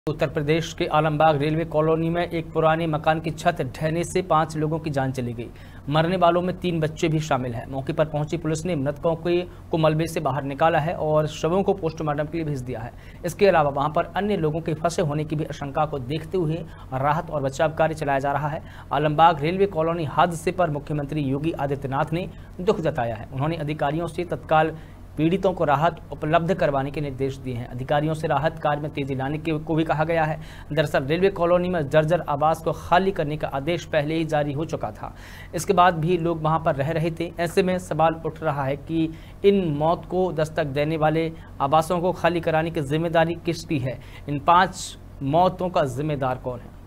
उत्तर प्रदेश के Alambagh railway colony में एक पुराने मकान की छत ढहने से 5 लोगों की जान चली गई। मरने वालों में 3 बच्चे भी शामिल हैं। मौके पर पहुंची पुलिस ने मृतकों को मलबे से बाहर निकाला है और शवों को पोस्टमार्टम के लिए भेज दिया है। इसके अलावा वहां पर अन्य लोगों के फंसे होने की भी आशंका को देखते हुए राहत और बचाव कार्य चलाया जा रहा है। आलमबाग रेलवे कॉलोनी हादसे पर मुख्यमंत्री योगी आदित्यनाथ ने दुख जताया है। उन्होंने अधिकारियों से तत्काल पीड़ितों को राहत उपलब्ध करवाने के निर्देश दिए हैं। अधिकारियों से राहत कार्य में तेजी लाने को भी कहा गया है। दरअसल रेलवे कॉलोनी में जर्जर आवास को खाली करने का आदेश पहले ही जारी हो चुका था। इसके बाद भी लोग वहां पर रह रहे थे। ऐसे में सवाल उठ रहा है कि इन मौत को दस्तक देने वाले आवासों को खाली कराने की जिम्मेदारी किसकी है? इन 5 मौतों का जिम्मेदार कौन है?